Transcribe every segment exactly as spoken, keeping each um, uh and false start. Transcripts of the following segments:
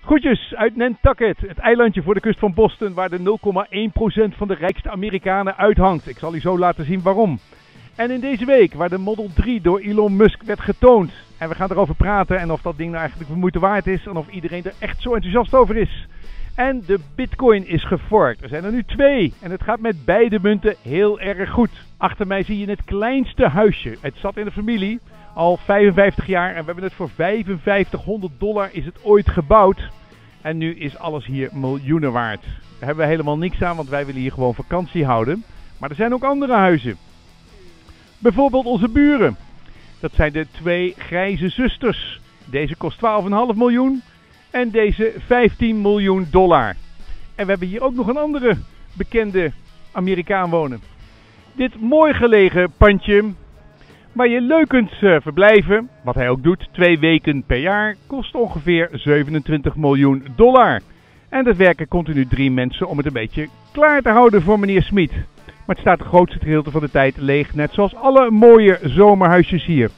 Groetjes uit Nantucket, het eilandje voor de kust van Boston waar de nul komma één procent van de rijkste Amerikanen uithangt. Ik zal u zo laten zien waarom. En in deze week waar de Model drie door Elon Musk werd getoond. En we gaan erover praten en of dat ding nou eigenlijk de moeite waard is en of iedereen er echt zo enthousiast over is. En de Bitcoin is geforkt. Er zijn er nu twee en het gaat met beide munten heel erg goed. Achter mij zie je het kleinste huisje. Het zat in de familie al vijfenvijftig jaar en we hebben het voor vijfenvijftighonderd dollar is het ooit gebouwd. En nu is alles hier miljoenen waard. Daar hebben we helemaal niks aan, want wij willen hier gewoon vakantie houden. Maar er zijn ook andere huizen. Bijvoorbeeld onze buren. Dat zijn de twee grijze zusters. Deze kost twaalf komma vijf miljoen en deze vijftien miljoen dollar. En we hebben hier ook nog een andere bekende Amerikaan wonen. Dit mooi gelegen pandje, waar je leuk kunt uh, verblijven, wat hij ook doet, twee weken per jaar, kost ongeveer zevenentwintig miljoen dollar. En er werken continu drie mensen om het een beetje klaar te houden voor meneer Smit. Maar het staat het grootste gedeelte van de tijd leeg, net zoals alle mooie zomerhuisjes hier.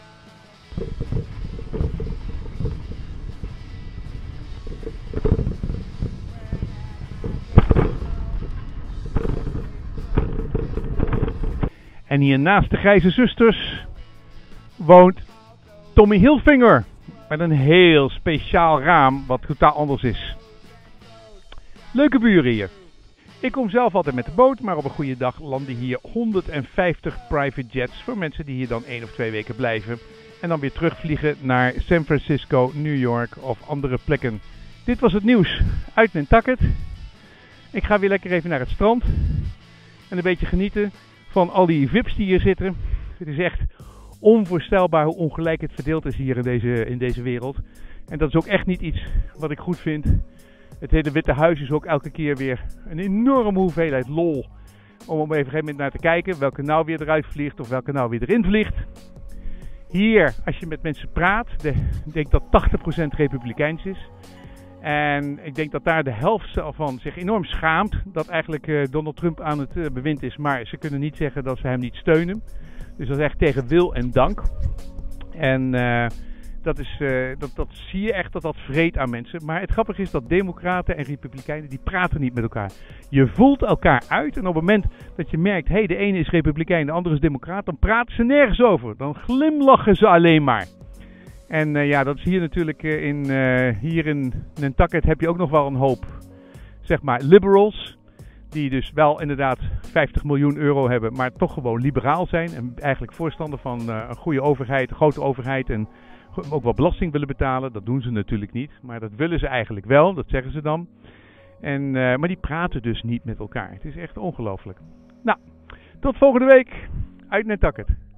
En hier naast de grijze zusters woont Tommy Hilfiger met een heel speciaal raam wat totaal anders is. Leuke buren hier. Ik kom zelf altijd met de boot, maar op een goede dag landen hier honderdvijftig private jets voor mensen die hier dan één of twee weken blijven. En dan weer terugvliegen naar San Francisco, New York of andere plekken. Dit was het nieuws uit Nantucket. Ik ga weer lekker even naar het strand en een beetje genieten van al die V I P's die hier zitten. Het is echt onvoorstelbaar hoe ongelijk het verdeeld is hier in deze, in deze wereld. En dat is ook echt niet iets wat ik goed vind. Het hele Witte Huis is ook elke keer weer een enorme hoeveelheid lol. Om op een gegeven moment naar te kijken welke nou weer eruit vliegt of welke nou weer erin vliegt. Hier, als je met mensen praat, de, ik denk dat tachtig procent republikeins is. En ik denk dat daar de helft van zich enorm schaamt dat eigenlijk uh, Donald Trump aan het uh, bewind is. Maar ze kunnen niet zeggen dat ze hem niet steunen. Dus dat is echt tegen wil en dank. En uh, dat, is, uh, dat, dat zie je echt dat dat vreet aan mensen. Maar het grappige is dat democraten en republikeinen die praten niet met elkaar. Je voelt elkaar uit en op het moment dat je merkt, hé, hey, de ene is republikein, de andere is democraat, dan praten ze nergens over. Dan glimlachen ze alleen maar. En uh, ja, dat is hier natuurlijk uh, in, uh, hier in Nantucket heb je ook nog wel een hoop, zeg maar, liberals. Die dus wel inderdaad vijftig miljoen euro hebben, maar toch gewoon liberaal zijn. En eigenlijk voorstander van uh, een goede overheid, een grote overheid en ook wel belasting willen betalen. Dat doen ze natuurlijk niet, maar dat willen ze eigenlijk wel, dat zeggen ze dan. En, uh, maar die praten dus niet met elkaar. Het is echt ongelooflijk. Nou, tot volgende week uit Nantucket.